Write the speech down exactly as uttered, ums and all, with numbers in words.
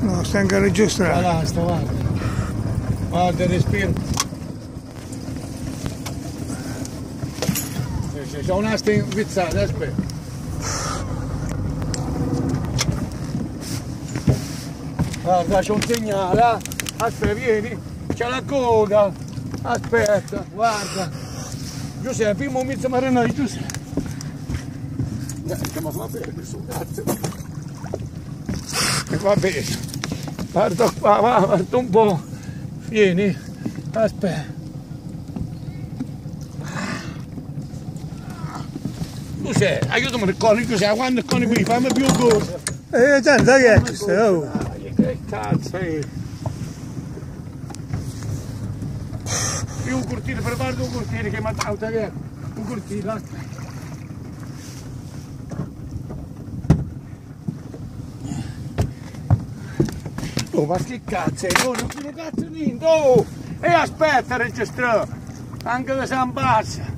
No, sta anche registrando. Guarda, sta, guarda. Guarda il respiro. C'è un'asta invizzata, aspetta. Guarda, c'è un segnale, aspetta, vieni, c'è la coda, aspetta, guarda. Giuseppe, prima un mezzo marinai, Giuseppe. Dai, che mi fa bene questo cazzo. E va bene. Guarda qua, va, guarda un po'. Vieni, aspetta. Giuseppe, aiutami a correre, Giuseppe, quando corri qui, fammi più corsa. Eh, tanto che è questo, oh. Che cazzo è? Più un cortile, prepara un cortile che mi ha dato, un cortile, aspetta. Oh, ma che cazzo è? Oh, non sono cazzo niente, oh! E aspetta a registrare, anche se si ammazza.